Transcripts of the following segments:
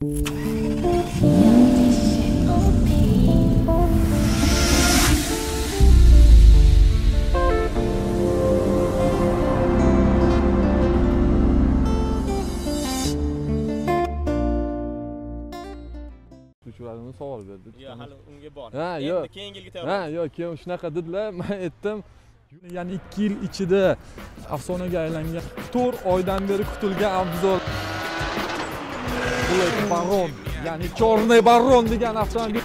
Uchuvardimni savol berdi. Yo'q, hali unga bor. Ha, yo'q. Keyingi yilga Ha, yo'q, keyin shunaqa dedilar. Men aytdim, ya'ni 2 yil ichida afsonaga aylangan 4 oydan beri kutilgan obzor. Black Baron, ya'ni Chorniy Baron degan avtomobil.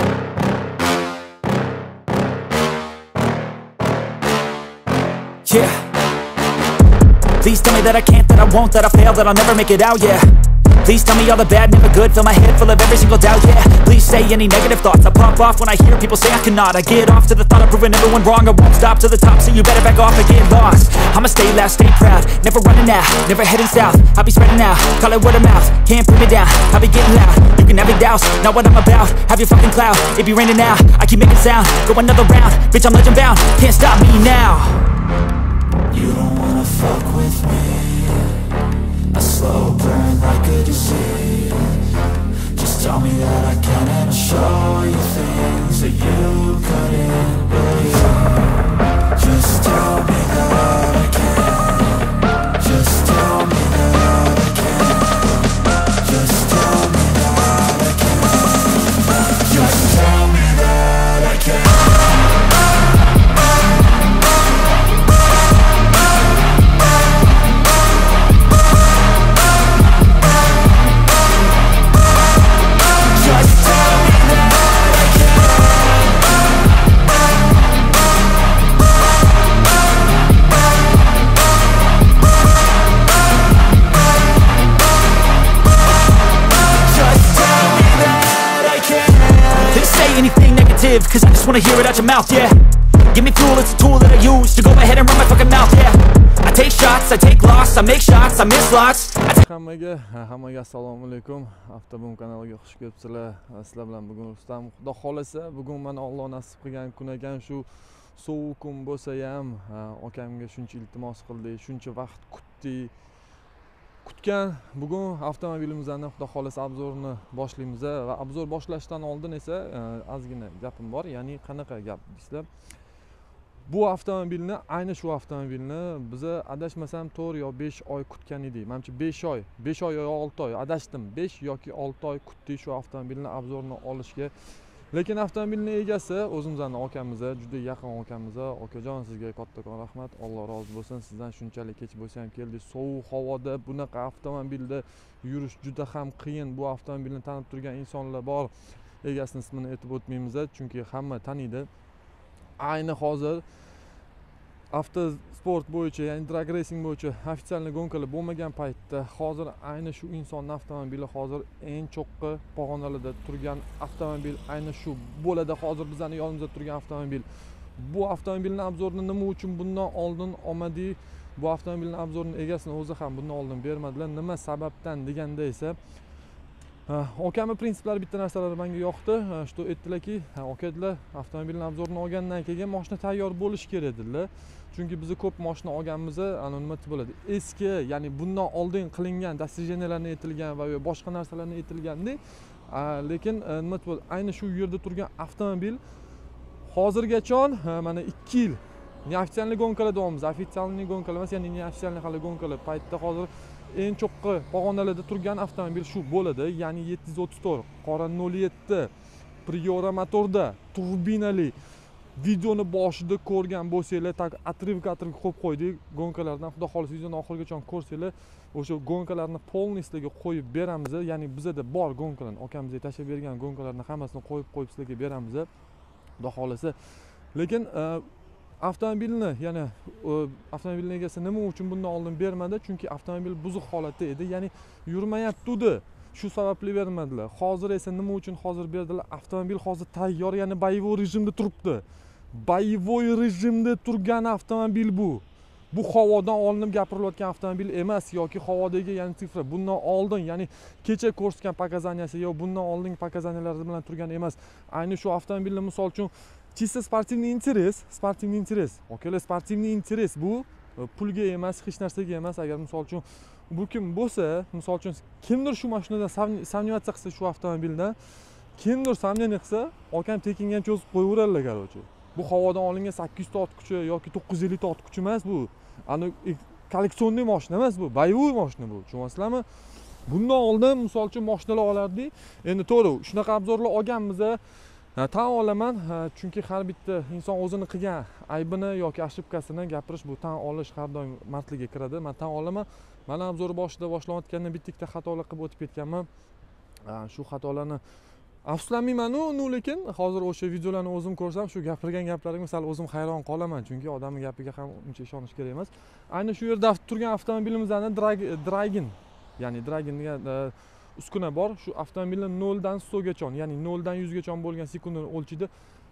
Yeah. Please tell me that I can't, that I won't, that I fail, that I'll never make it out, yeah. Please tell me all the bad, never good, fill my head full of every single doubt, yeah. Please say any negative thoughts, I pop off when I hear people say I cannot. I get off to the thought of proving everyone wrong, I won't stop to the top, so you better back off and get lost. I'ma stay loud, stay proud, never running out, never heading south. I'll be spreading out, call it word of mouth, can't put me down, I'll be getting loud. You can have your doubts, not what I'm about, have your fucking clout. It be raining now, I keep making sound, go another round, bitch I'm legend bound, can't stop me now. You don't wanna fuck with me, a slow burn like a disease. Just tell me that I can and I'll show you things that you couldn't believe. Just tell me that I can. Just tell me that I can. Just tell me that I can. Just tell me that I can. Cause I just wanna hear it out your mouth, yeah. Give me fuel, it's a tool that I use to go ahead and run my fucking mouth, yeah. I take shots, I take loss, I make shots, I miss lots. Hammaga assalomu alaykum. Avtobum kanaliga xush kelibsizlar. Sizlar bilan bugun Rustam. Xudo xolasa, bugun mana Alloh nasib qilgan kun ekan, shu sovuq kun bo'lsa ham akamga shuncha iltimos qildik, shuncha vaqt kutgan. Bugun avtomobilimizdan Xudo xolasa obzorni boshlaymiz va obzor boshlashdan oldin esa ozgina gapim bor. Ya'ni qanaqa gap deysizlar? Bu avtomobilni, ayni shu avtomobilni biz adashmasam 4 yo 5 oy kutgan edik. Menimcha 5 oy yo 6 oy, adashdim. 5 yoki 6 oy kutdik shu avtomobilni obzorni olishga. Lekin avtomobilning egasi o'zimizning akamiz, juda yaqin akamiz. Akajon, sizga kattakon rahmat. Alloh rozi bo'lsin. Sizdan shunchalik kech bo'lsa ham keldik. Sovuq havoda bunaqa avtomobilda yurish juda ham qiyin. Bu avtomobilni tanib turgan insonlar bor. Egasining ismini aytib o'tmaymiz, chunki hamma taniydi. Ayni hozir avtosport bo'yicha, ya'ni drag racing bo'yicha ofitsial gonkalar bo'lmagan paytda hozir ayni shu insonning avtomobili hozir eng cho'qqi pog'onalarda turgan avtomobil ayni shu bo'ladi. Hozir bizning yonimizda turgan avtomobil. Bu avtomobilning obzorini nima uchun bundan oldin olmadik? Bu avtomobilning obzorini egasini o'zi ham bundan oldin bermadilar. Nima sababdan deganda esa Okami prinsiplari bitta narsalar menga yoqdi. Shu aytdilarki, akalar avtomobilning obzorini olgandan keyin mashina tayyor bo'lishi kerak dedilar. Chunki biz ko'p mashina olganmiz, nima deb bo'ladi? Eski, ya'ni bundan oldin qilingan dasturlarni aytilgan va boshqa narsalarni aytilganda, lekin nima deb bo'ladi? Ayni shu yerda turgan avtomobil hozirgacha mana 2 yil neofitsialniy gonkalar davomimiz, ofitsialniy gonkalar emas, ya'ni neofitsialniy hali gonkalar paytda hozir eng cho'qqi pog'onalarda turgan avtomobil shu bo'ladi. Ya'ni 734 qora 07 Priora motorda turbinali. Videoni boshida ko'rgan bo'lsanglar, atrivka qo'yib qo'ydik gonkalardan. Xudo xolisa videoni oxirigacha ko'rsanglar, o'sha gonkalarni polnistlarga qo'yib beramiz. Ya'ni bizda bor gonkalarni, akamizga tashlab bergan gonkalarni hammasini qo'yib sizlarga beramiz. Xudo xolisa. Lekin avtomobilni, ya'ni avtomobilning egasi nima uchun bundan oldin bermadi? Chunki avtomobil buzuq holatda edi, ya'ni yurmayapti. Shu sababli bermadilar. Hozir esa nima uchun hozir berdilar? Avtomobil hozir tayyor, ya'ni boyevoy rejimda turibdi. Boyevoy rejimda turgan avtomobil bu. Bu havodan olinib gapirilayotgan avtomobil emas yoki havodagi, ya'ni sifra bundan oldin, ya'ni kecha ko'rsatgan pokazaniyasi yo bundan oldingi pokazaniyalar bilan turgan emas. Ayni shu avtomobilni misol uchun чисто sportivniy interes, okalar sportivniy interes bu pulga emas, hech narsaga emas. Agar misol uchun bu kim bo'lsa, misol uchun kimdir shu mashinadan samnyatsiya qilsa, shu avtomobildan kimdir samnyaniya qilsa, okam tekinga cho'zib qo'yaveradilar, короче. Bu havodan olingan 800 ta ot kuchi yoki 950 ta ot kuchi emas bu. Ani kolleksionniy mashina emas bu, boyovoy mashina bu. Tushunasizlarmi? Bundan oldin misol uchun mashinalar olardik. Endi to'g'ri, shunaqa obzorlar olganmiz. Tan olaman, chunki har bitta inson o'zini qilgan aybini yoki ошибкасini gapirish, bu tan olish har doim mardlikka kiradi. Men tan olaman. Mana obzor boshida boshlanayotganda bitta xatolar qilib o'tib ketganman. Shu xatolarni afsuslanmayman-u, lekin hozir o'sha videolarni o'zim ko'rsam, shu gapirgan gaplarimga sal o'zim hayron qolaman, chunki odamning gapiga ham uncha ishonish kerak emas. Ayni shu yerda turgan avtomobilimizning Dragon, ya'ni Dragon degan uskuna bor. Shu avtomobilni 0 dan 100 gacha, ya'ni 0 dan 100 gacha bo'lgan sekundani o'lchaydi.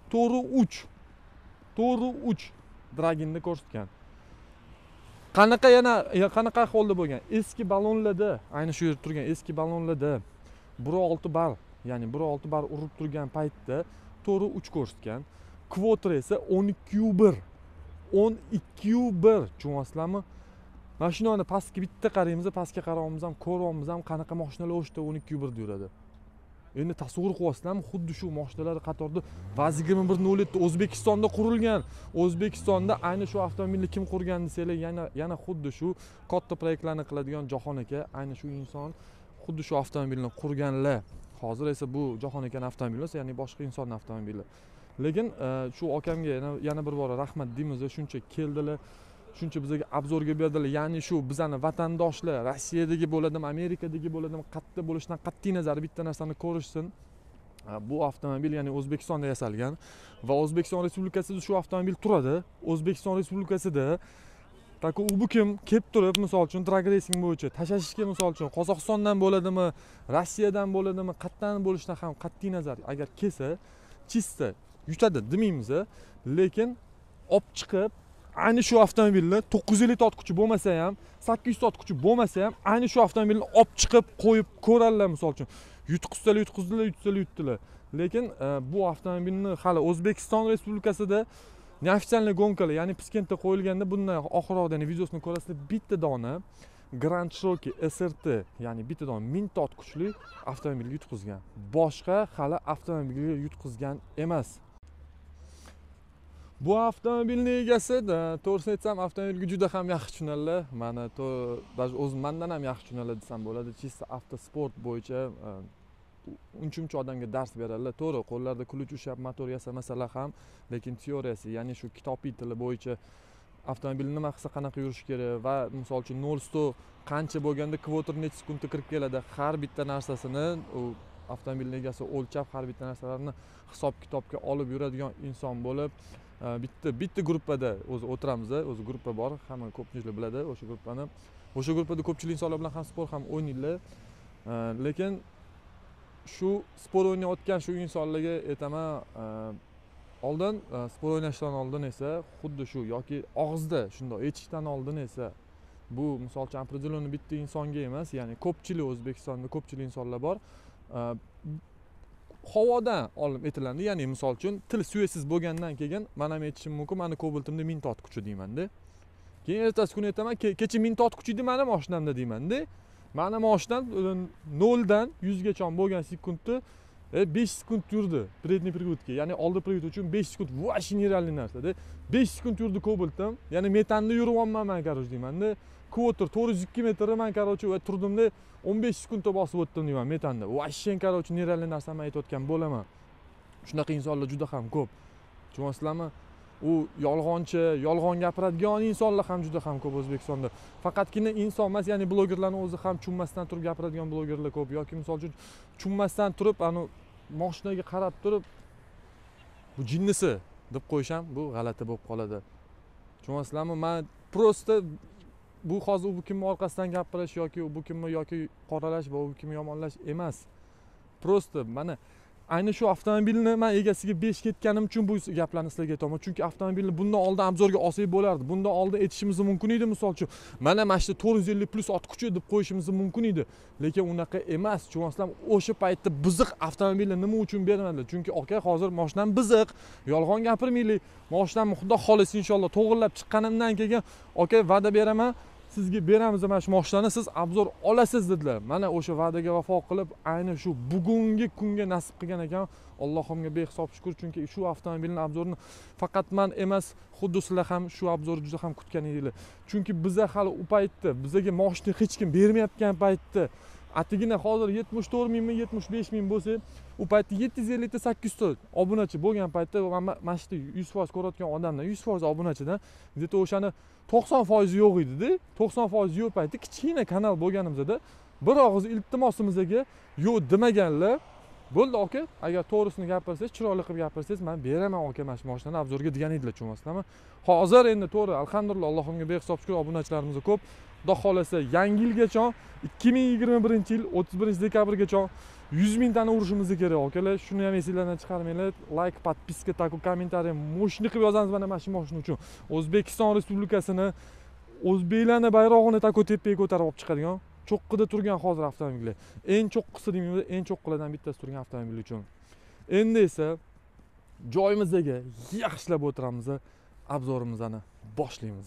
4.3 Dragonda ko'rsatgan. Qanaqa ahvolda bo'lgan? Eski ballonlarda, ayni shu yerda turgan eski ballonlarda 1.6 bar, ya'ni 1.6 bar urib turgan paytda 4.3 ko'rsatgan. Quattro esa 12.1. 12.1, tushunasizlarmi? Mashinani pastga bitta qaraymiz, pastga qaraymiz ham, ko'ryapmiz ham qanaqa mashinalar o'shda 12.1 yuradi. Endi tasavvur qilyapsizlarmi? Xuddi shu mashinalar qatorida VAZ-2107 O'zbekistonda qurilgan. O'zbekistonda ayni shu avtomobilni kim qurgan desanglar, yana xuddi shu katta proyektlarni qiladigan Jahon aka, ayni shu inson xuddi shu avtomobilni qurganlar. Hozir esa bu Jahon akaning avtomobili emas, ya'ni boshqa insonning avtomobili. Lekin shu akamga yana bir bora rahmat deymiz, shuncha keldilar. Shuncha bizga obzorga berdilar. Ya'ni shu bizani vatandoshlar Rossiyadagi bo'ladimi, Amerikadagi bo'ladimi, qayerda bo'lishidan qat'iy nazar bitta narsani ko'rishsin. Bu avtomobil ya'ni O'zbekistonda yasalgan va O'zbekiston Respublikasida shu avtomobil turadi. O'zbekiston Respublikasida tako u kim kelib turib, misol uchun drag racing bo'yicha tashashishga, misol uchun Qozog'istondan bo'ladimi, Rossiyadan bo'ladimi, qayerdan bo'lishidan ham qat'iy nazar agar kelsa, chista yutadi demaymiz, lekin olib chiqib ayni shu avtomobilni 950 ot kuchi bo'lmasa ham, 800 ot kuchi bo'lmasa ham, ayni shu avtomobilni olib chiqib qo'yib ko'radilar, misol uchun. Yutdilar. Lekin bu avtomobilni hali O'zbekiston Respublikasida neofitsialniy gonkalar, ya'ni Piskentda qo'yilganda bundan oxirroqda videosini ko'rasizlar, bitta dona Grand Cherokee SRT, ya'ni bitta dona 1000 ot kuchli avtomobilga yutqizgan. Boshqa hali avtomobilga yutqizgan emas. Bu avtomobilning egasi, to'g'risini aytsam, avtomobilga juda ham yaxshi tushunadilar. Mana даже o'zim mendan ham yaxshi tushunadilar desam bo'ladi. Chista avtosport bo'yicha uncha odamga dars beradilar. To'g'ri, qo'llarida ключ ushlab motor yasamasalar ham, lekin teoriyasi, ya'ni shu kitobiy tili bo'yicha avtomobil nima qilsa qanaqa yurish kerak va misol uchun 0-100 qancha bo'lganda kvoter necha sekundda kirib keladi, har bitta narsasini u avtomobilning egasi o'lchab, har bitta narsalarni hisob-kitobga olib yuradigan inson bo'lib, bitta gruppada o'zi o'tiramiz, o'zi gruppa bor, hamma ko'pchilik biladi o'sha gruppani. O'sha gruppada ko'pchilik insonlar bilan ham sport ham o'ynaydilar. Lekin shu sport o'ynayotgan shu insonlarga aytaman, oldin sport o'ynashdan oldin esa xuddi shu yoki og'izda shunday echishdan oldin esa bu misol uchun определённый bitta insonga emas, ya'ni ko'pchilik O'zbekistonda ko'pchilik insonlar bor. Havodan olib aytiladi, ya'ni misol uchun til suyasiz bo'lgandan keyin men ham aytishim mumkin, meni Cobalt'imda 1000 ot kuchi deyman-da. Keyin ertasi kuni aytaman, kecha 1000 ot kuchi edi meni mashinamda deyman-da. Meni mashinam 0 dan 100 gacha bo'lgan sekundda 5 sekund yurdi predniy приводка, ya'ni oldi привод uchun 5 sekund vosh nerealniy narsa-da. 5 sekund yurdi Cobalt'im, ya'ni metanda yuryapman men, короче, deyman-da. Quattro 402 metr men, короче, va turdimda 15 sekundda bosib o'tdim deyman metanda. Voshshen, короче, nerealniy narsani aytayotgan bo'laman. Shunaqa insonlar juda ham ko'p. Tushunasizlarmi? U yolg'onchi, yolg'on gapiradigan insonlar ham juda ham ko'p O'zbekistonda. Faqatgina inson emas, ya'ni blogerlarning o'zi ham tushunmasdan turib gapiradigan blogerlar ko'p, yoki misol uchun tushunmasdan turib, mashinaga qarab turib bu jinnisi deb qo'yisham, bu g'alati bo'lib qoladi. Tushunasizlarmi? Men prosta bu hozir u kimning orqasidan gapirish yoki bu kimni yoki qoralash va u kimni yomonlash emas. Prosta mana ayni shu avtomobilni men egasiga 5 ketganim uchun bu gaplarni sizlarga aytaman. Chunki avtomobilni bundan oldin obzorga olsak bo'lardi. Bundan oldin aytishimiz mumkin edi, misol uchun. Mana shu 450 plus otquchi deb qo'yishimiz mumkin edi. Lekin unaqa emas. Chuvonslar o'sha paytda biziq avtomobilni nima uchun bermadilar? Chunki aka hozir mashinam biziq. Yolg'on gapirmaylik. Mashinamni xudo xolisi inshaalloh to'g'irlab chiqqanimdan keyin aka va'da beraman. Sizga beramiz mana shu mashinani siz obzor olasiz dedilar. Mana o'sha va'daga vafo qilib, ayni shu bugungi kunga nasib qilgan ekan. Allohimga behisob shukr, chunki shu avtomobilning obzorini faqat men emas, xuddi sizlar ham shu obzorni juda ham kutgan edinglar. Chunki biza hali u paytda bizga mashina hech kim bermayotgan paytda atigina hozir 74 mingmi 75 ming bo'lsa, u paytda 750 ta 800 ta obunachi bo'lgan paytda mana shu 100% ko'rayotgan odamlar 100% obunachidan где-то o'shani 90% yo'q edi-da. 90% yo'q paytda kichkina kanal bo'lganimizda bir og'iz iltimosimizga yo'q demaganlar. Bo'ldi aka, agar to'g'risini gapirsangiz, chiroyli qilib gapirsangiz, men beraman aka mana shu mashinani obzorga degan edilar, tushunasizlarmi? Hozir endi to'g'ri, alhamdulillah, Allohimga behisob shukr, obunachilarimiz ko'p. Xudo xolasa yangi yilgacha 2021-yil 31-dekabrgacha 100 ming tani urishimiz kerak akalar. Shuni ham esingizdan chiqarmanglar. Like, podpiska, tako, kommentariy mo'shni qilib yozamiz mana shu mashina uchun. O'zbekiston Respublikasini o'zbeklarning bayrog'ini tako tepaga ko'tarib olib chiqadigan cho'qqida turgan hozir avtomobillar. Eng cho'qqisi deymiz, eng cho'qqilardan bittasi turgan avtomobil uchun. Endi esa joyimizga yaxshilab o'tiramiz, obzorimizni boshlaymiz.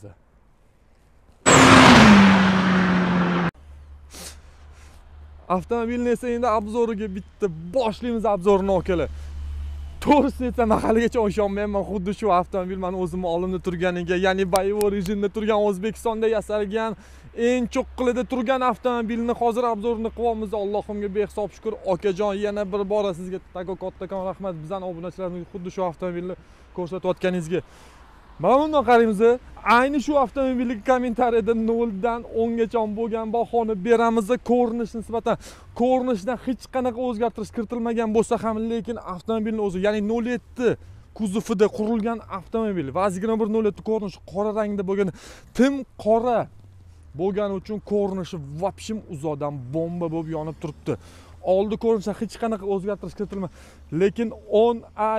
Avtomobilni esa endi obzoriga bitta boshlaymiz obzorni akalar. To'g'risini aytsam, haligacha ishonmayman, xuddi shu avtomobil men o'zimni oldimda turganiga, ya'ni boyovoy rejimda turgan, O'zbekistonda yasalgan, eng cho'qqilida turgan avtomobilni hozir obzorini qilyapmiz. Allohimga behisob shukr. Akajon, yana bir bora sizga kattakon rahmat. Bizning obunachilarimiz xuddi shu avtomobilni ko'rsatayotganingizga. Mana bundan qaraymiz, ayni shu avtomobilga kommentariyada 0 dan 10 gacha bo'lgan bahoni beramiz. Ko'rinish nisbatan ko'rinishdan hech qanaqa o'zgartirish kiritilmagan bo'lsa ham, lekin avtomobilning o'zi, ya'ni 07 kuzovida qurilgan avtomobil, vazigina bir 07 ko'rinishi qora rangda bo'lgan, tim qora bo'lgani uchun ko'rinishi vapshim uzoqdan bomba bo'lib yonib turibdi. Oldi ko'rinishda hech qanaqa o'zgartirish kiritilmagan. Lekin 10A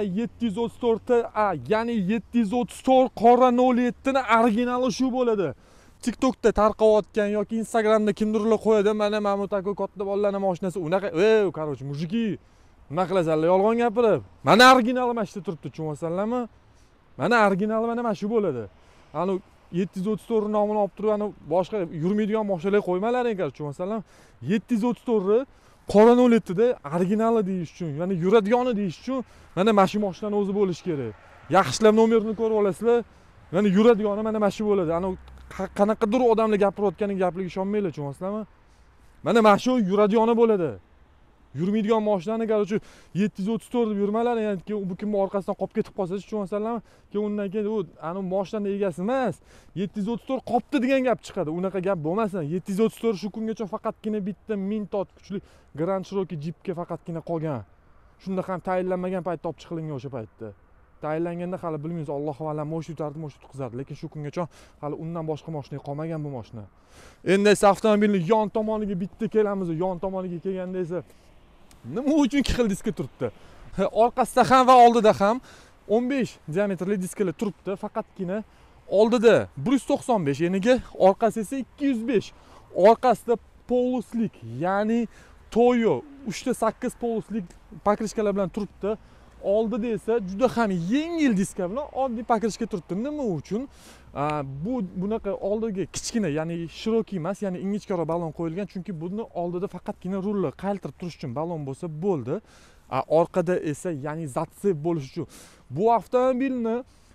734A, ya'ni 734 qora 07 ni originali shu bo'ladi. TikTokda tarqayotgan yoki Instagramda kimdirlar qo'yadi, mana bu tako katta bolalarning mashinasi, unaqa, короче, mujiki, nima qilasizlar, yolg'on gapirib. Mana originali mana shu turibdi, tushunasizlarmi? Mana originali mana shu bo'ladi. Ani 734 nomini olib turib, boshqa yurmaydigan mashinalar qo'ymalaring, tushunasizlarmi? 734 qora 07 da originali deyish uchun, ya'ni yuradigani deyish uchun mana shu mashinani o'zi bo'lish kerak. Yaxshilab nomerini ko'rib olasizlar. Mana yuradigani mana shu bo'ladi. Qanaqadir odamlar gapirayotganiga gapligiga ishonmanglar, tushunasizlarmi? Mana shu yuradigani bo'ladi. Yurmaydigan mashinani qarchi 734 deb yurmalaring, ya'ni bu kim orqasidan qolib ketib qolsangiz, tushunasizlarmi? Keyin undan keyin u mashinaning egasi emas, 734 qopti degan gap chiqadi. Unaqa gap bo'lmasin. 734 shu kungacha faqatgina bitta 1000 tot kuchli Grand Cherokee Jeepga faqatgina qolgan. Shunda ham tayinlanmagan paytda olib chiqilingan o'sha paytda. Tayinlanganda hali bilmaymiz, Alloh valam mosh yutardi, mosh tutqizardi, lekin shu kungacha hali undan boshqa mashina qolmagan bu mashina. Endi esa avtomobilning yon tomoniga bitta kelamiz. Yon tomoniga kelganda esa nima uchun ikki xil diska turibdi? Orqasida ham va oldida ham 15 diametrli diskalar turibdi. Faqatgina oldida 195 eniga, orqasi esa 205. Orqasida poluslik, ya'ni Toyo 3.8 poluslik pokrishkalar bilan turibdi. Oldida esa juda ham yengil diska bilan oddiy pokrishka turibdi. Nima uchun? Bunaqa oldiga kichkina, ya'ni shiroki emas, ya'ni ingichkaroq balon qo'yilgan, chunki buni oldida faqatgina rulni qaltirib turish uchun balon bo'lsa bo'ldi. Orqada esa, ya'ni zatsep bo'lish uchun. Bu avtomobilni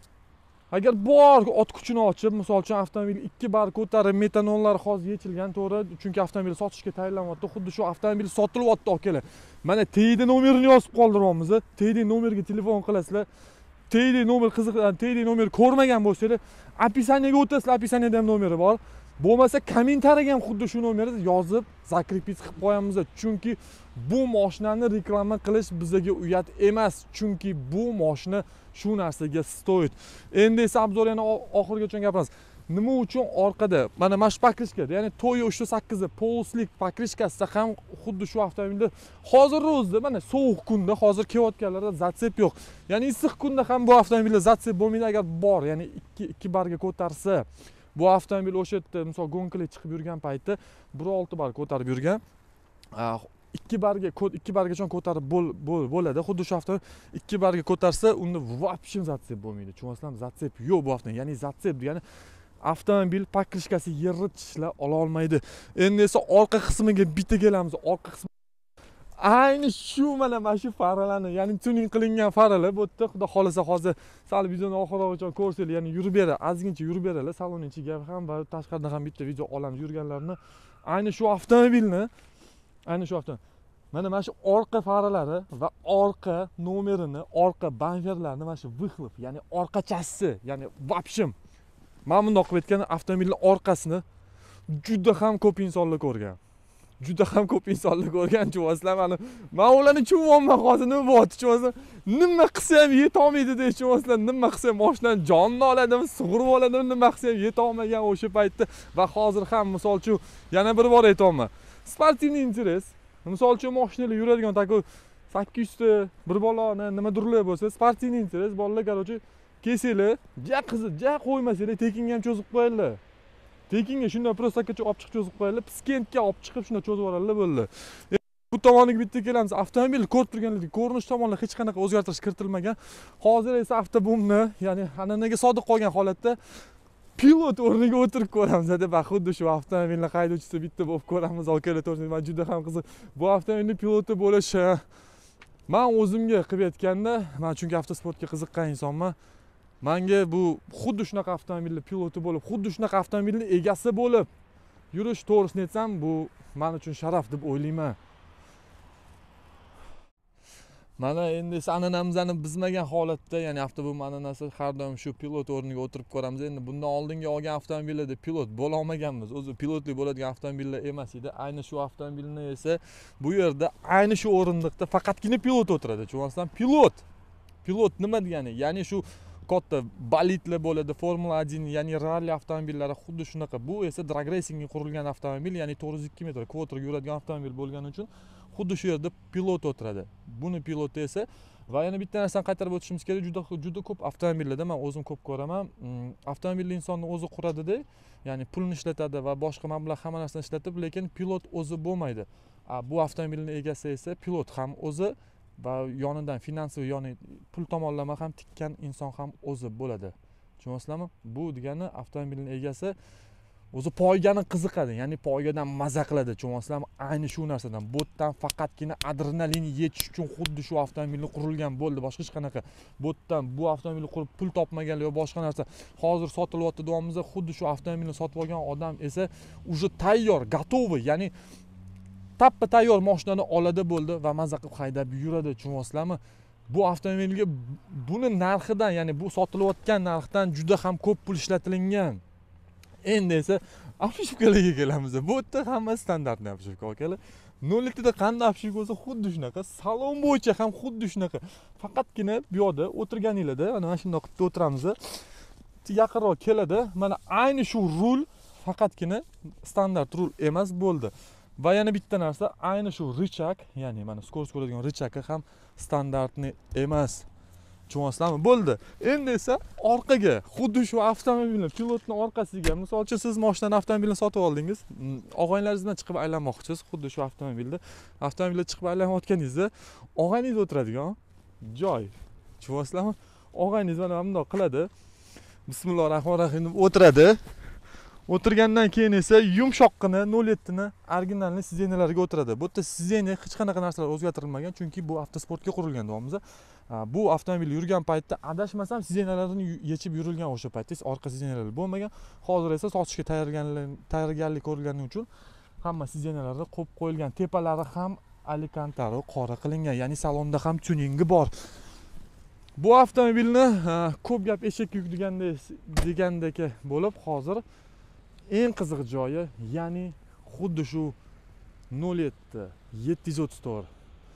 agar bor ot kuchini ochib, misol uchun avtomobil 2 bar ko'tarib, metanollar hozir yechilgan, to'g'ri, chunki avtomobil sotishga tayyorlanyapti. Xuddi shu avtomobil sotilyapti akalar. Mana teyda nomerini yozib qoldiryapmiz. Teyda nomerga telefon qilasizlar. Teyda nomer qiziqadi, teyda nomer ko'rmagan bo'lsangiz, описаниеga o'tasizlar, описаниеda ham nomeri bor. Bo'lmasa kommentariyaga ham xuddi shu nomerni yozib, zakripit qilib qo'yamiz. Chunki bu mashinani reklama qilish bizga uyat emas, chunki bu mashina shu narsaga stoyt. Endi esa obzor yana oxirigacha gapiramiz. nima uchun orqada mana shu pokrishka, ya'ni Toyota 8 Pulslik pokrishkasida ham xuddi shu avtomobilda hozir o'zida mana sovuq kunda hozir kelayotganlarda zatsep yo'q. Ya'ni issiq kunda ham bu avtomobilda zatsep bo'lmaydi agar bor, ya'ni 2 barga ko'tarsa, bu avtomobil o'sha yerda misol gonkaga chiqib yurgan paytda 1.6 bar ko'tarib yurgan. 2 bargacha ko'tarib bo'ladi. Xuddi shu avtomobil 2 barga ko'tarsa, unda вообще zatsep bo'lmaydi. Tushunasizlarmi? Zatsep yo'q bu avtomobil. Ya'ni zatsep degani avtomobil pokrishkasi yerni tishlab ola olmaydi. Endi esa orqa qismiga bitta kelamiz. Orqa qismi ayni shu mana shu faralarni, ya'ni tuning qilingan faralar bu yerda, xudo xolasa hozir sal videoni oxirigacha ko'rsanglar, ya'ni yurib beradi, ozgincha yurib beradilar. Salon ichiga ham va tashqarida ham bitta video olamiz yurganlarni. Ayni shu avtomobilni, mana shu orqa faralari va orqa nomerini, orqa bamperlarini mana shu выхлоп, ya'ni orqa chassi, ya'ni vapshim. Men bundoq qilib aytgan avtomobilning orqasini juda ham ko'p insonlar ko'rgan. Juda ham ko'p insonlar ko'rgan, chuvasizlar. Men ularni tushunmayman hozir nima bo'lyapti, chuvasizlar. Nima qilsa ham yeta olmaydi deb chuvasizlar. Nima qilsa ham mashinani jonini oladimi, sug'urib oladimi, nima qilsa ham yeta olmagan o'sha paytda va hozir ham misol uchun yana bir bor aytaman. Sportivniy interes. Misol uchun mashinalar yuradigan taku 800 ta bir bolani nimadirlar bo'lsa, sportivniy interes bolalar qarochi kesinglar, ja qiziq, ja qo'ymasanglar, tekinga ham cho'zib qo'yinglar. Tekinga shunday prostakacha olib chiqib cho'zib qo'yinglar, Piskentga olib chiqib shunday cho'zib yuboradilar bo'ldi. Bu tomoniga bitta kelamiz. Avtomobil ko'rib turganlik, ko'rinish tomonlar hech qanaqa o'zgartirish kiritilmagan. Hozir esa avtobumni, ya'ni an'anaga sodiq qolgan holatda pilot o'rniga o'tirib ko'ramiz. Deb xuddi shu avtomobilning haydovchisi bitta bo'lib ko'ramiz. Okalar to'g'risida men juda ham qiziq. Bu avtomobilning piloti bo'lish men o'zimga qilib aytganda, men chunki avtosportga qiziqqan insonman. Menga bu xuddi shunaqa avtomobilning piloti bo'lib, xuddi shunaqa avtomobilning egasi bo'lib yurish, to'g'risini aytsam, bu men uchun sharaf deb o'ylayman. Mana endi esa an'anamizni buzmagan holatda, ya'ni avtobus an'anasi har doim shu pilot o'rniga o'tirib ko'ramiz. Endi bundan oldingi olgan avtomobillarda pilot bo'la olmaganmiz. O'zi pilotli bo'ladigan avtomobillar emas edi. Ayni shu avtomobilni esa bu yerda ayni shu o'rindiqda faqatgina pilot o'tiradi. Tushunasizmi? Pilot nima degani? Ya'ni shu katta bolidlar bo'ladi, Formula 1, ya'ni ralli avtomobillari xuddi shunaqa. Bu esa drag racingga qurilgan avtomobil, ya'ni 402 metr kvotraga yuradigan avtomobil bo'lgani uchun xuddi shu yerda pilot o'tiradi. Buni piloti esa va yana bitta narsani qaytarib o'tishimiz kerak. Juda ko'p avtomobillarda men o'zim ko'p ko'raman. Avtomobilni insonni o'zi quradi-da, ya'ni pulni ishlatadi va boshqa mablag' hamma narsani ishlatib, lekin pilot o'zi bo'lmaydi. Bu avtomobilning egasi esa pilot ham o'zi va yonidan finansiy, ya'ni pul tomonlama ham tikkan inson ham o'zi bo'ladi. Tushunasizlarmi? Bu degani avtomobilning egasi o'zi poygani qiziqadi, ya'ni poygadan maza qiladi. Tushunasizlarmi? Ayni shu narsadan. Botdan faqatgina adrenalin yetish uchun xuddi shu avtomobilni qurilgan bo'ldi. Boshqa hech qanaqa botdan bu avtomobilni qurib pul topmaganlar yo boshqa narsa. Hozir sotilyapti davomimizda xuddi shu avtomobilni sotib olgan odam esa уже tayyor, gotovoy, ya'ni tappa tayyor mashinani oladi bo'ldi va maza qilib haydab yuradi. Tushunasizlarmi? Bu avtomobilga buni narxidan, ya'ni bu sotilayotgan narxdan juda ham ko'p pul ishlatilgan. Endi esa obshivkalarga kelamiz. Bu yerda hamma standartli obshivka akalar. 0.7 da qanday obshivka bo'lsa xuddi shunaqa, salon bo'yicha ham xuddi shunaqa. Faqatgina bu yoqda o'tirganinglarda, mana shunday qilib o'tiramiz. Yaqinroq keladi. Mana ayni shu rul faqatgina standart rul emas bo'ldi. Va yana bitta narsa, ayni shu rычаг, ya'ni mana skorost ko'radigan rычагы ham standartni emas. Tushunasizlarmi? Bo'ldi. Endi esa orqaga, xuddi shu avtomobilni pilotning orqasiga, misol uchun siz mashinani avtomobilni sotib oldingiz, og'aynilaringiz bilan chiqib aylanmoqchisiz, xuddi shu avtomobilda chiqib aylanayotganingizda og'ayningiz o'tiradigan joy. Tushunasizlarmi? Og'ayningiz mana bundoq qiladi. Bismillahirrohmanirrohim o'tiradi. O'tirgandan keyin esa yumshoqqina 07 ni originalni sidenalariga o'tiradi. Bu yerda sideniya hech qanaqa narsalar o'zgartirilmagan, chunki bu avtosportga qurilgan davomimizda. Bu avtomobil yurgan paytda adashmasam sidenalarini yechib yurilgan o'sha paytda orqa sidenalar bo'lmagan. Hozir esa sotishga tayyorgarlik ko'rilgani uchun hamma sidenalari qo'yib qo'yilgan. Tepalari ham alikantari qora qilingan, ya'ni salonda ham tuningi bor. Bu avtomobilni ko'p gap eshak yuk degandek bo'lib, hozir eng qiziq joyi, ya'ni xuddi shu 07 734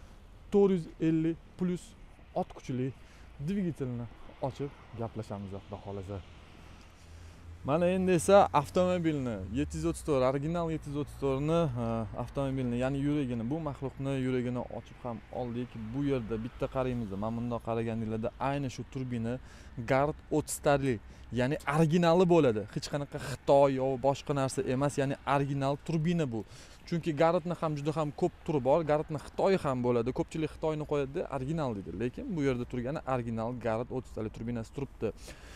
450 plus ot kuchli dvigatelni ochib gaplashamiz, xudo xolasa. Mana endi esa avtomobilni 734 original 734 ni avtomobilni, ya'ni yuragini, bu maxluqni yuragini ochib ham oldik. Bu yerda bitta qaraymiz. Mana bundoq qaraganingizda ayni shu turbina Gard 30 tali, ya'ni originali bo'ladi. Hech qanaqa Xitoy yoki boshqa narsa emas, ya'ni original turbina bu. Chunki Gardni ham juda ham ko'p turi bor. Gardni Xitoy ham bo'ladi. Ko'pchilik Xitoyni qo'yadi, original deydi. Lekin bu yerda turgani original Gard 30 tali turbinasi turibdi.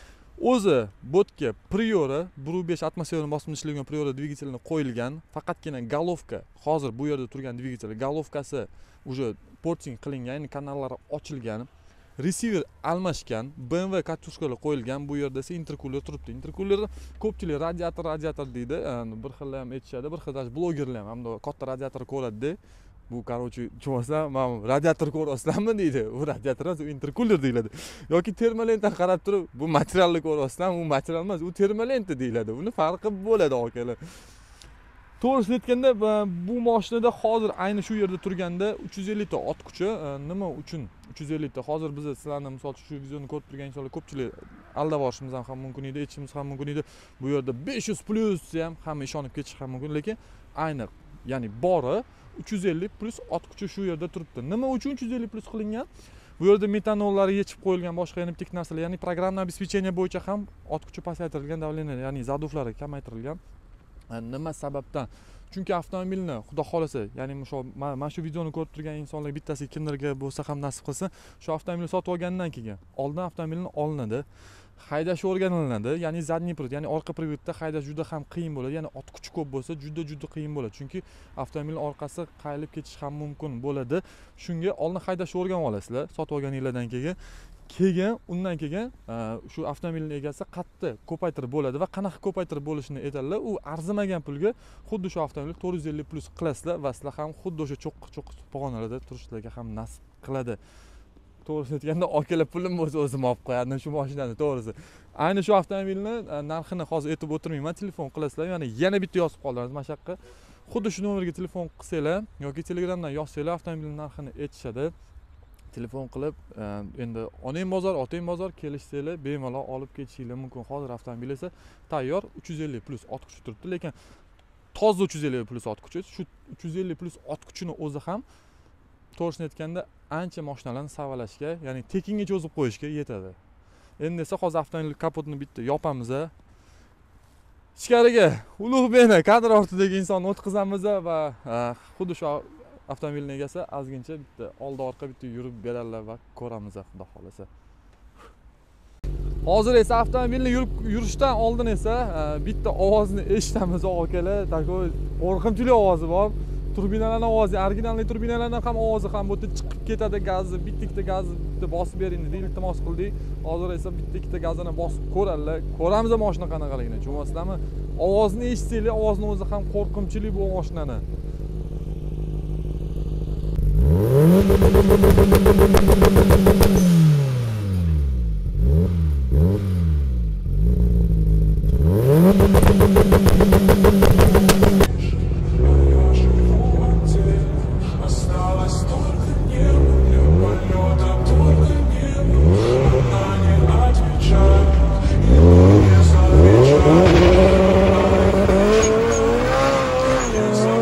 O'zi bo'tga Priora 1.5 atmosferani bosimda ishlaydigan Priora dvigatelini qo'yilgan. Faqatgina galovka, hozir bu yerda turgan dvigatel galovkasi уже porting qilingan, ya'ni kanallari ochilgan. Receiver almashgan, BMW katyushkalar qo'yilgan. Bu yerda esa interkuler turibdi. Interkulerni ko'pchilik radiator deydi. Bir xil ham aytishadi, bir xil blogerlar ham hamda katta radiator ko'radi. Bu короче, cho'sa, men radiator ko'ryapsanmi deydi. U radiator emas, u interkuler deyiladi. Yoki termolentdan qarab turib, bu materialni ko'ryapsan, u material emas, u termolenta deyiladi. Buni farqi bo'ladi akalar. To'g'risini aytganda, bu mashinada hozir ayni shu yerda turganda 350 ta ot kuchi, nima uchun 350 ta? Hozir biz sizlarni misol shu videoni ko'rib turgan insonlar ko'pchilik aldab olishimiz ham mumkin edi, aytishimiz ham mumkin edi. Bu yerda 500 plus ham hamma ishonib ketish ham mumkin, lekin ayni, ya'ni bori 350 plus ot kuchi shu yerda turibdi. Nima uchun 350 plus qilingan? Bu yerda metanollari yechib qo'yilgan, boshqa yana bitta narsalar, ya'ni programma обеспечение bo'yicha ham ot kuchi pasaytirilgan, davleniya, ya'ni zaduflari kamaytirilgan. Nima sababdan? Chunki avtomobilni xudo xolasa, ya'ni mana shu videoni ko'rib turgan insonlar bittasi kimlarga bo'lsa ham nasib qilsa, shu avtomobilni sotib olgandan keyin oldin avtomobilni olinadi, haydash o'rganiladi, ya'ni zadniy привод, ya'ni orqa privodda haydash juda ham qiyin bo'ladi, ya'ni ot kuchi ko'p bo'lsa juda qiyin bo'ladi, chunki avtomobilning orqasi qayilib ketish ham mumkin bo'ladi. Shunga oldin haydash o'rganib olasizlar, sotib olganingizdan keyin undan keyin shu avtomobilning egasi qattiq ko'paytirib bo'ladi va qanaqa ko'paytirib bo'lishini aytadilar. U arzimagan pulga xuddi shu avtomobilni 450 plus qilasizlar va sizlar ham xuddi o'sha cho'q pog'onalarda turishlarga ham nasib qiladi. To'g'risini aytganda, akalar pulim bo'lsa o'zim olib qo'yardim shu mashinani, to'g'risi. Ayni shu avtomobilni narxini hozir aytib o'tirmayman, telefon qilasizlar, ya'ni yana bitta yozib qoldiramiz mana shu yoqqa. Xuddi shu nomerga telefon qilsanglar yoki Telegramdan yozsanglar avtomobilning narxini aytishadi. Telefon qilib, endi onang bozor, otang bozor kelishsanglar, bemalol olib ketishinglar mumkin. Hozir avtomobil esa tayyor 350 plus ot kuchi turibdi, lekin toza 350 plus ot kuchi, shu 350 plus ot kuchini o'zi ham to'g'risini aytganda ancha mashinalarni savalashga, ya'ni tekinga cho'zib qo'yishga yetadi. Endi esa hozir avtomobil kapotini bitta yopamiz, ichkariga Ulug'bekni kadr ortidagi insonni o'tkazamiz va xuddi shu avtomobilning egasi ozgincha bitta oldi orqa bitta yurib beradilar va ko'ramiz xudo xolasa. Hozir esa avtomobilni yurishdan oldin esa bitta ovozni eshitamiz akalar, takoy qo'rqinchli ovozi bor. Turbinalarning ovozi, originalniy turbinalarning ham ovozi ham bu yerda chiqib ketadi, gazni bitta gazni bitta bosib bering deb iltimos qildik. Hozir esa bitta gazini bosib ko'radilar. Ko'ramiz mashina qanaqaligini. Tushunasizlarmi? Ovozni eshitsanglar, ovozni o'zi ham qo'rqinchli bu mashinani.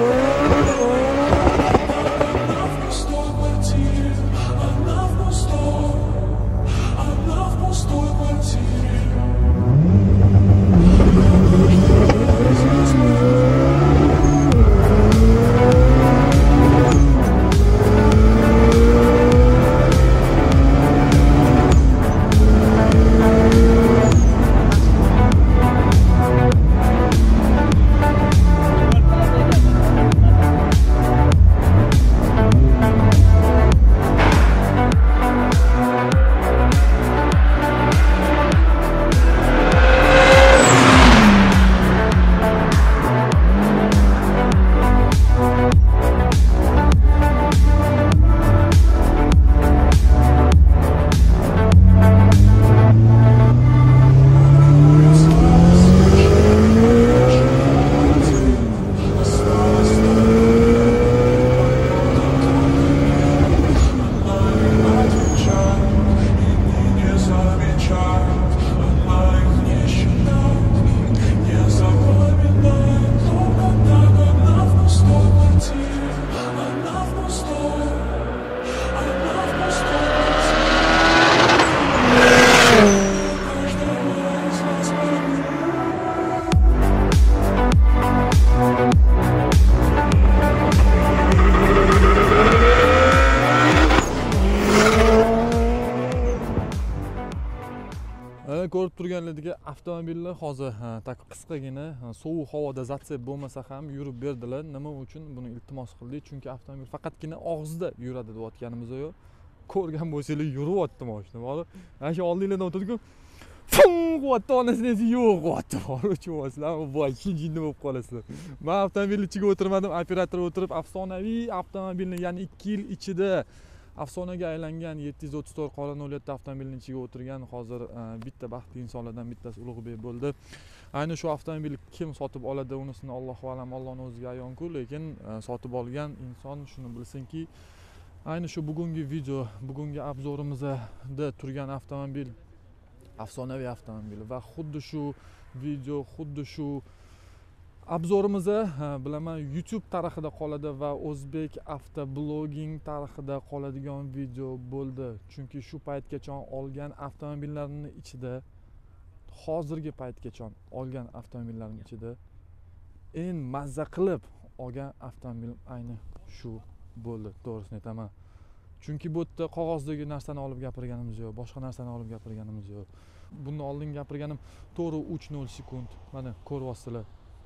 Она в пустом ko'rib turganlaringizga avtomobillar hozir tak qisqagina sovuq havoda zatsep bo'lmasa ham yurib berdilar. Nima uchun buni iltimos qildik? Chunki avtomobil faqatgina og'zida yuradi deyotganimiz yo'q. Ko'rgan bo'lsangiz yuryapti mashina. Bor. Ana shu oldinglardan o'tadi-ku. Fum! Qo'yapti, onasini yo'q qo'yapti. Bor, uchuvasizlar, voy, jinni bo'lib qolasizlar. Men avtomobil ichiga o'tirmadim, operator o'tirib afsonaviy avtomobilni, ya'ni 2 yil ichida afsonaga aylangan 734 qora 07 avtomobilning ichiga o'tirgan hozir bitta baxtli insonlardan bittasi Ulug'bek bo'ldi. Ayni shu avtomobil kim sotib oladi, unisini Allohu alam, Allohning o'ziga ayonku, lekin sotib olgan inson shuni bilsinki, ayni shu bugungi video, bugungi obzorimizda turgan avtomobil afsonaviy avtomobil va xuddi shu video, xuddi shu obzorimizda bilaman YouTube tarixida qoladi va o'zbek avtoblogging tarixida qoladigan video bo'ldi. Chunki shu paytgacha olgan avtomobillarning ichida, hozirgi paytgacha olgan avtomobillarning ichida eng mazza qilib olgan avtomobil ayni shu bo'ldi, to'g'risini aytaman. Chunki bu yerda qog'ozdagi narsani olib gapirganimiz yo'q, boshqa narsani olib gapirganimiz yo'q. Bundan oldin gapirganim to'g'ri 3.0 sekund. Mana ko'ryapsizlar.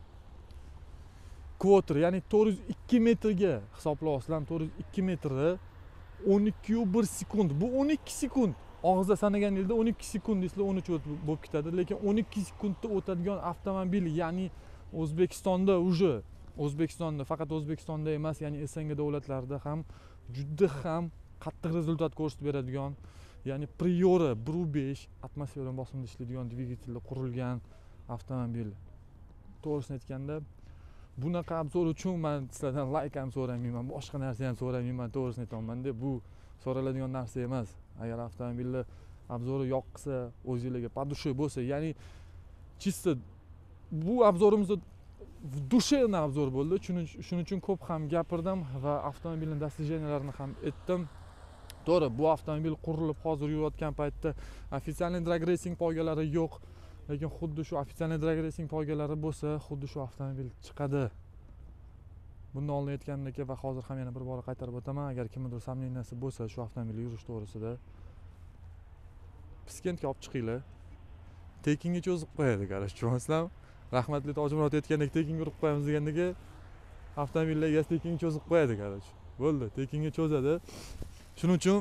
Kvoter, ya'ni 402 metrga hisoblayapsizlar. 402 metrni 12.1 sekund. Bu 12 sekund. Og'izda sanaganingizda 12 sekund deysizlar, 13 bo'lib ketadi. Lekin 12 sekundda o'tadigan avtomobil, ya'ni O'zbekistonda O'zbekistonda, faqat O'zbekistonda emas, ya'ni SNG davlatlarida ham juda ham qattiq rezultat ko'rsatib beradigan, ya'ni Priora 1.5 atmosfera bosimida ishlaydigan dvigatelda qurilgan avtomobil. To'g'risini aytganda, bunaqa obzor uchun men sizlardan like ham so'ramayman, boshqa narsa ham so'ramayman, to'g'risini aytaman-da, bu so'raladigan narsa emas. Agar avtomobilni obzori yoqsa, o'zingizlarga padusha bo'lsa, ya'ni chista bu obzorimizda dushenniy obzor bo'ldi. Shuning uchun ko'p ham gapirdim va avtomobilning достиженияларini ham aytdim. To'g'ri, bu avtomobil qurilib hozir yurayotgan paytda ofitsialniy drag racing poygalari yo'q, lekin xuddi shu ofitsialniy drag racing poygalari bo'lsa, xuddi shu avtomobil chiqadi. Bundan oldin aytgandek va hozir ham yana bir bora qaytarib o'taman, agar kimnidir samniyasi bo'lsa shu avtomobil yurish to'g'risida, Piskentga olib chiqinglar. Tekinga cho'zib qo'yadi, qarang, tushunasizlarmi? Rahmatli Tojimurod aytgandek, tekinga urib qo'yamiz degandagi avtomobillar egasi tekinga cho'zib qo'yadi, qarang. Bo'ldi, tekinga cho'zadi. Shuning uchun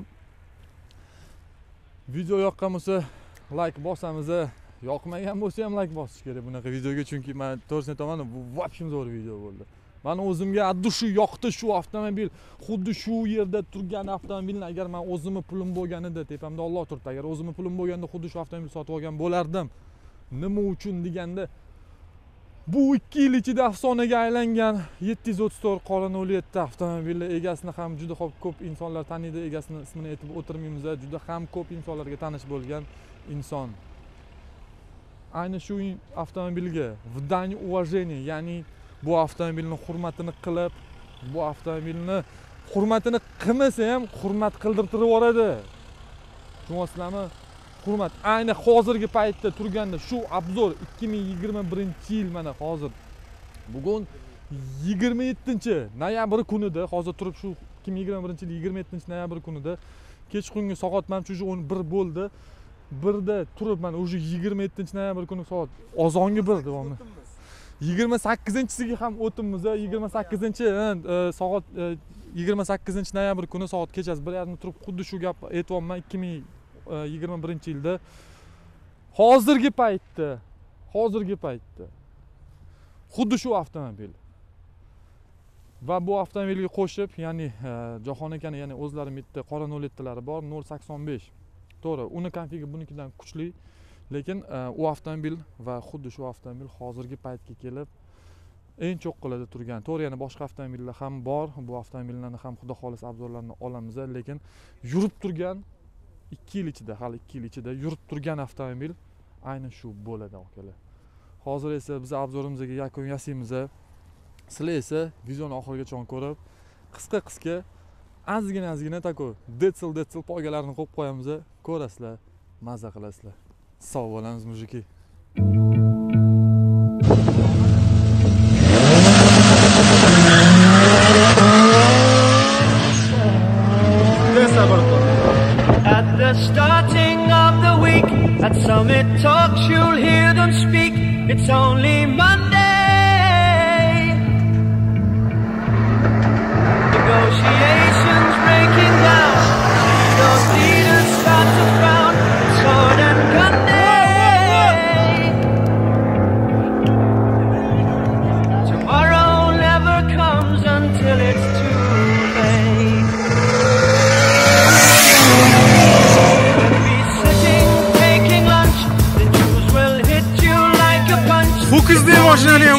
video yoqqan bo'lsa like bosamiz, yoqmagan bo'lsa ham like bosish kerak bunaqa videoga, chunki men to'g'risini aytaman, bu vobshim zo'r video bo'ldi. Men o'zimga addushi yoqdi shu avtomobil. Xuddi shu yerda turgan avtomobilni agar men o'zimni pulim bo'lganida, tepamda Alloh turibdi, agar o'zimni pulim bo'lganda xuddi shu avtomobil sotib olgan bo'lardim. Nima uchun deganda, bu 2 yil ichida afsonaga aylangan 734 qora 07 avtomobilni egasini ham juda ko'p insonlar taniydi, egasini ismini aytib o'tirmaymiz, juda ham ko'p insonlarga tanish bo'lgan inson. Ayni shu avtomobilga vdanie уважение, ya'ni bu avtomobilni hurmatini qilib, bu avtomobilni hurmatini qilmasa ham hurmat qildirib yuboradi. Tushunyapsizlarmi? Hurmat. Ayni hozirgi paytda turganda shu obzor 2021-yil, mana hozir bugun 27-noyabr kunida, hozir turib shu 2021-yil 27-noyabr kunida kechqurungi soat mana shu 11 bo'ldi. 1da turib mana o'sha 27-noyabr kuni soat ozongi 1 davomli. 28-siga ham o'timiz, 28-noyabr kuni soat kechasi 1:30 turib xuddi shu gap aytyapman. 2021-yilda hozirgi paytda xuddi shu avtomobil va bu avtomobilga qo'shib, ya'ni Jahon akani, ya'ni o'zlari bitta qora 07'lari bor, 085. To'g'ri, uni konfigi bunikidan kuchli, lekin u avtomobil va xuddi shu avtomobil hozirgi paytga kelib eng cho'qqilada turgan. To'g'ri, yana boshqa avtomobillar ham bor. Bu avtomobillarni ham xudo xolis obzorlarini olamiz, lekin yurib turgan 2 yil ichida, hali 2 yil ichida yurib turgan avtomobil ayni shu bo'ladi, akalar. Hozir esa biz obzorimizga yakun yasaymiz. Sizlar esa videoni oxirigacha ko'rib, qisqa ozgina tako detsel poygalarni qo'yib qo'yamiz, ko'rasizlar, mazza qilasizlar. Sog' bo'lamiz, mujiki. At the starting of the week. At summit talks you'll hear them speak. It's only Monday. Negotiations breaking down. See those leaders start to frown. Sword and gun day. Tomorrow never comes until it's too late. We'll be sitting taking lunch. The news will hit you like a punch. Bu kız diye başlanıyor.